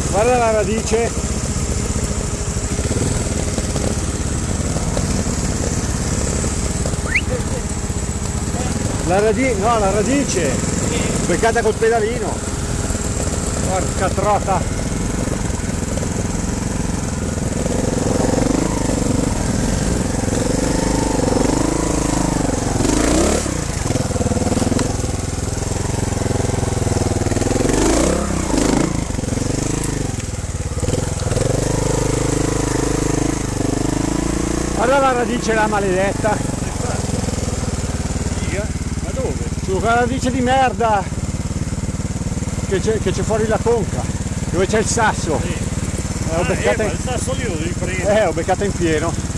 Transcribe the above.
Guarda la radice. La radice. Beccata col pedalino. Porca trota. Guarda la radice là maledetta. Ma dove? Sulla radice di merda che c'è fuori la conca, dove c'è il sasso. Sì. Ho beccata Il sasso lì lo devi prendere. ho beccata in pieno.